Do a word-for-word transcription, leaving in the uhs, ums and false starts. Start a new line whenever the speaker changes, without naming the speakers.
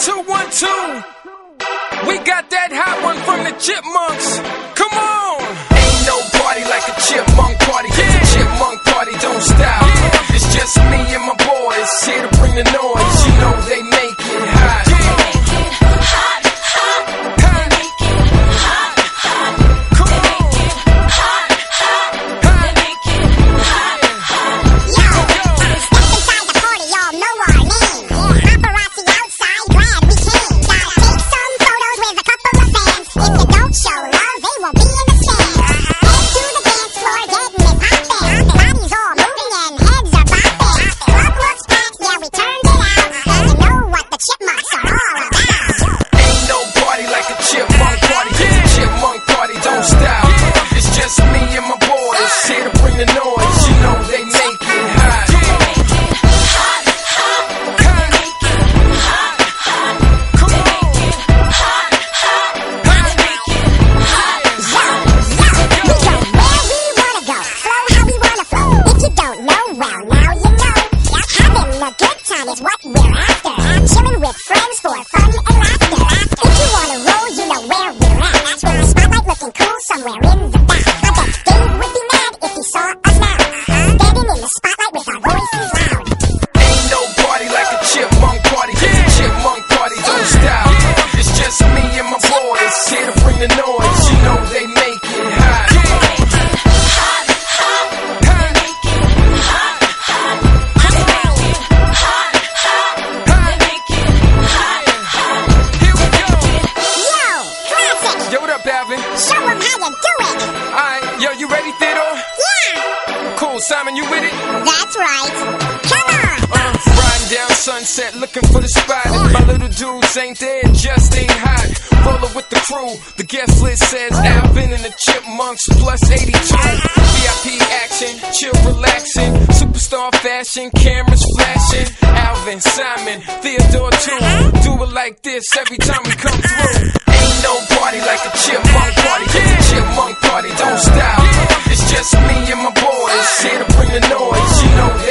two, one, two. We got that hot one from the Chipmunks. Come on. Ain't no party like a chipmunk party. Yeah. The chipmunk party don't stop. Yeah. It's just me and my boys here to bring the noise. You know they make it hot. Yeah. Hot, hot. Hot. Make it hot, hot. Come on. Hot, hot. Hot. Make it hot, hot.
Yo, step inside the party, y'all know our name. Paparazzi outside, glad we came. Gotta take some photos with a couple of fans. If you don't show love, they won't be in the stands. Head to the dance floor, getting it poppin'. Bodies all moving and heads are bopping. Club looks packed, yeah, we turned it out. Cause you know what the Chipmunks are all about.
Ain't no party like a chipmunk party. Yeah. The chipmunk party don't stop. Yeah. It's just me and my boys here to bring the noise. You know they make it hot. Hot, hot. Hot. Make it hot, hot. Come on. Hot, hot. Hot. Make it hot, hot.
We go where we wanna go, flow how we wanna flow. If you don't know, well, now you know. Having a good time is what we're after. Chilling with friends for fun and laughter. If you wanna roll, you know where we're at. That's where the spotlight looking cool somewhere in the back. I bet Dave would be mad if he saw us now. Standing in the spotlight with our voices loud.
Ain't no party like a chipmunk party. Yeah. The chipmunk party don't stop. Yeah. It's just me and my boys here to bring the noise. You know they make it hot. Hot, hot. Hot. Make it hot, hot. Come on. Hot, hot. Hot. Make it hot, hot. Here we go.
Yo, classic.
Yo, what up, Alvin?
Show 'em how you do it.
Alright, yo, you ready, Theodore?
Yeah,
Cool, Simon, you with it?
that's right. Come on.
Uh, riding down Sunset, looking for the spot. If my little dudes ain't there, it just ain't hot. Rolling with the crew, the guest list says Alvin and the Chipmunks plus eighty-two. V I P action, chill, relaxing, superstar fashion, cameras flashing. Alvin, Simon, Theodore too. Do it like this every time we come through. Ain't no party like a chipmunk party. The chipmunk party don't stop. It's just me and my boys here to bring the noise. You know